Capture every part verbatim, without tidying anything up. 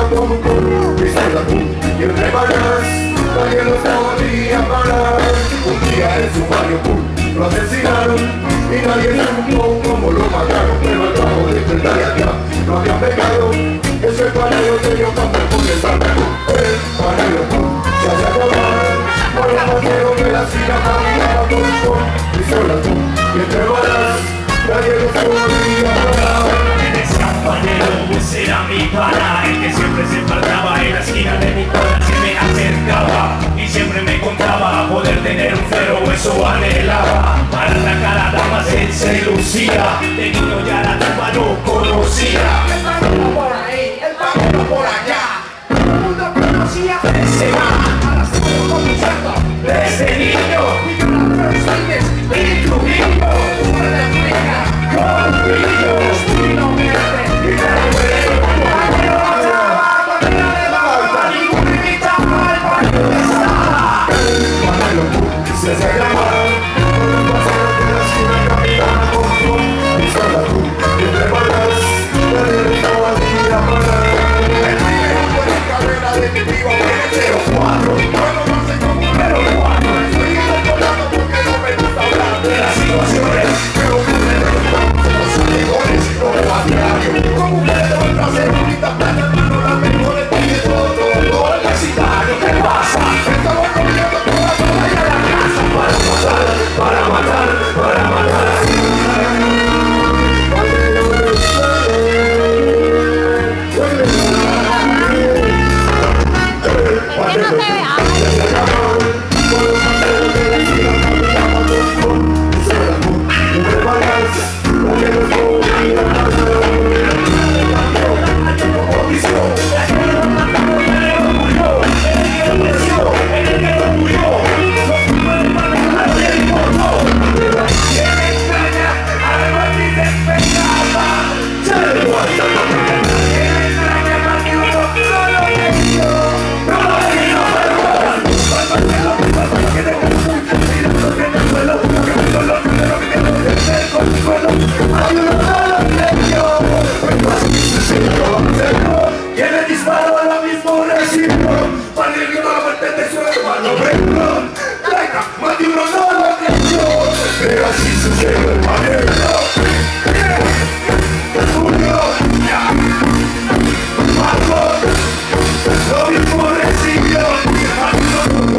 como un con, pistola pum, y entre balas, nadie los podía parar. Un día en su barrio pum, lo asesinaron, y nadie supo cómo lo mataron, pero al cabo de treinta días ya no habían pecado. Ese panero se dio cambio por el barrio, el panero pum, se hace acabar. Por los paseos de la silla caminaba con un con, pistola pum, y entre balas, nadie los podía parar. Ese era mi pana, el que siempre se faltaba en la esquina de mi cuadra, se me acercaba y siempre me contaba poder tener un cero, eso anhelaba. Para la cara damas él se lucía, de niño ya la tumba no conocía. El panero por ahí, el panero por allá, todo el mundo conocía ese man. A las cinco conciertos Desde niño, y yo las tres bailes y tu niño, por la África, con brillos, y no verde. y te recuerdo. Panero bailaba, panero le daba, ningún invitaba, el panero estaba. Panero pum, se hace acabar. Por los paseos de la esquina caminaba con un con, pistola pum, y entre balas, nadie los podía parar. El primero fue mi carrera de mi viva cero cuatro. Bueno, no sé cómo, pero cuatro. Estoy recordando porque no me gusta hablar de las situaciones, pero me recuerdo los alegones, no a diario. Como un dedo en trasero, bonita plata, hermano, las mejores tiene todo, todo, todo el exitario. ¿Qué pasa? Estamos comiendo toda la vaya a la casa para matar, para matar, para matar. Que no se vea. Tiene disparo ahora mismo recibo. Padre grito la muerte de su hermano Brenton. Traiga, más de uno no lo creyó. Pero así sucede el panero. Julio, ya. Marcos, lo mismo recibió. Marcos, no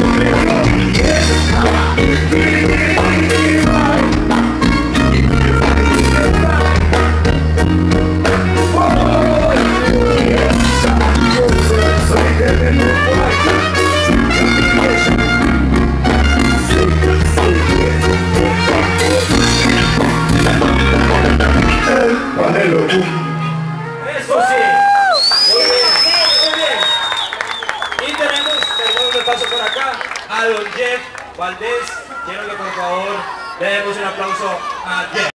Panero pum. Eso sí. Muy bien, muy bien. Y tenemos, tenemos un paso por acá a don Jeff Valdés. Quiero que por favor le demos un aplauso a Jeff.